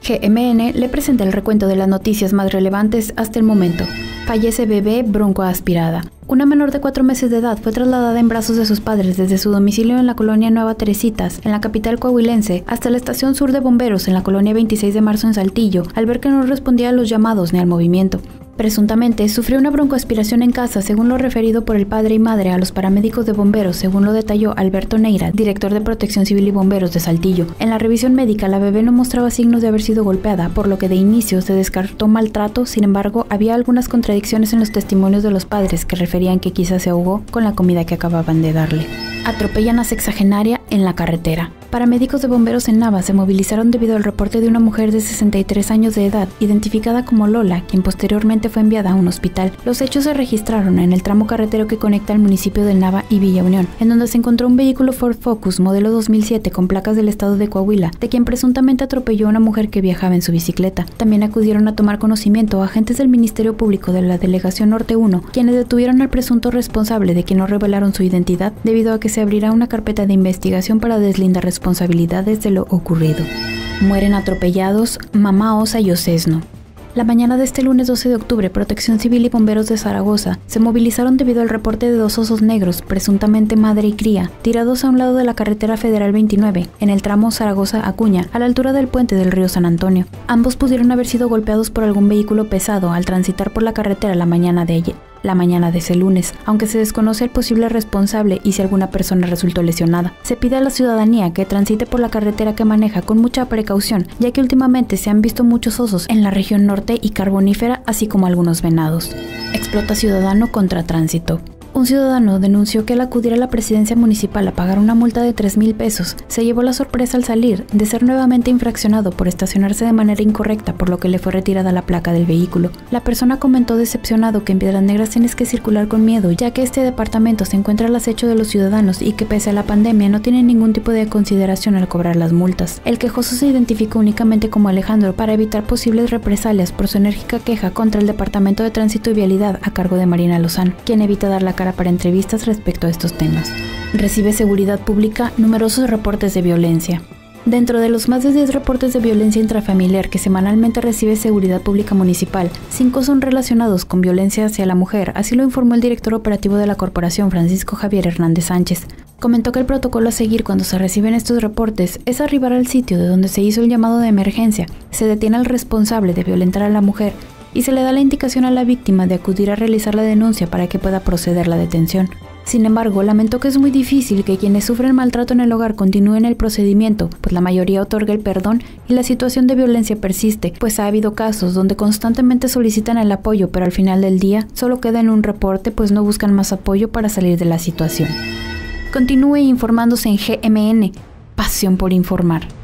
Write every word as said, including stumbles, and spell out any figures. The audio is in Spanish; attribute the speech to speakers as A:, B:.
A: G M N le presenta el recuento de las noticias más relevantes hasta el momento. Fallece bebé broncoaspirada. Una menor de cuatro meses de edad fue trasladada en brazos de sus padres desde su domicilio en la colonia Nueva Teresitas, en la capital coahuilense, hasta la estación sur de bomberos en la colonia veintiséis de marzo en Saltillo, al ver que no respondía a los llamados ni al movimiento. Presuntamente, sufrió una broncoaspiración en casa, según lo referido por el padre y madre a los paramédicos de bomberos, según lo detalló Alberto Neira, director de Protección Civil y Bomberos de Saltillo. En la revisión médica, la bebé no mostraba signos de haber sido golpeada, por lo que de inicio se descartó maltrato. Sin embargo, había algunas contradicciones en los testimonios de los padres que referían que quizás se ahogó con la comida que acababan de darle. Atropellan a sexagenaria en la carretera. Paramédicos de bomberos en Nava se movilizaron debido al reporte de una mujer de sesenta y tres años de edad, identificada como Lola, quien posteriormente fue enviada a un hospital. Los hechos se registraron en el tramo carretero que conecta el municipio de Nava y Villa Unión, en donde se encontró un vehículo Ford Focus modelo dos mil siete con placas del estado de Coahuila, de quien presuntamente atropelló a una mujer que viajaba en su bicicleta. También acudieron a tomar conocimiento agentes del Ministerio Público de la Delegación Norte uno, quienes detuvieron al presunto responsable, de quien no revelaron su identidad, debido a que se abrirá una carpeta de investigación para deslindar responsabilidades de lo ocurrido. Mueren atropellados mamá osa y osesno. La mañana de este lunes doce de octubre, Protección Civil y Bomberos de Zaragoza se movilizaron debido al reporte de dos osos negros, presuntamente madre y cría, tirados a un lado de la carretera federal veintinueve, en el tramo Zaragoza-Acuña, a la altura del puente del río San Antonio. Ambos pudieron haber sido golpeados por algún vehículo pesado al transitar por la carretera la mañana de ayer. La mañana de ese lunes, aunque se desconoce el posible responsable y si alguna persona resultó lesionada. Se pide a la ciudadanía que transite por la carretera que maneja con mucha precaución, ya que últimamente se han visto muchos osos en la región norte y carbonífera, así como algunos venados. Explota ciudadano contra tránsito. Un ciudadano denunció que al acudir a la presidencia municipal a pagar una multa de tres mil pesos, se llevó la sorpresa al salir de ser nuevamente infraccionado por estacionarse de manera incorrecta, por lo que le fue retirada la placa del vehículo. La persona comentó decepcionado que en Piedras Negras tienes que circular con miedo, ya que este departamento se encuentra al acecho de los ciudadanos y que pese a la pandemia no tiene ningún tipo de consideración al cobrar las multas. El quejoso se identificó únicamente como Alejandro para evitar posibles represalias por su enérgica queja contra el Departamento de Tránsito y Vialidad a cargo de Marina Lozano, quien evita dar la cara para entrevistas respecto a estos temas. Recibe seguridad pública numerosos reportes de violencia. Dentro de los más de diez reportes de violencia intrafamiliar que semanalmente recibe Seguridad Pública Municipal, cinco son relacionados con violencia hacia la mujer, así lo informó el director operativo de la corporación, Francisco Javier Hernández Sánchez. Comentó que el protocolo a seguir cuando se reciben estos reportes es arribar al sitio de donde se hizo el llamado de emergencia, se detiene al responsable de violentar a la mujer y se le da la indicación a la víctima de acudir a realizar la denuncia para que pueda proceder la detención. Sin embargo, lamentó que es muy difícil que quienes sufren maltrato en el hogar continúen el procedimiento, pues la mayoría otorga el perdón y la situación de violencia persiste, pues ha habido casos donde constantemente solicitan el apoyo, pero al final del día solo queda en un reporte, pues no buscan más apoyo para salir de la situación. Continúe informándose en G M N, pasión por informar.